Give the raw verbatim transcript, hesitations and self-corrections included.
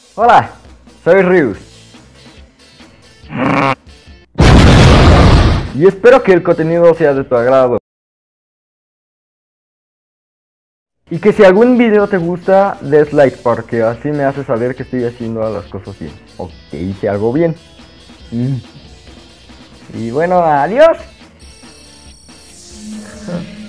Hola, soy Rius. Y espero que el contenido sea de tu agrado. Y que si algún video te gusta, des like, porque así me hace saber que estoy haciendo las cosas bien. O que hice algo bien. Mm. Y bueno, adiós.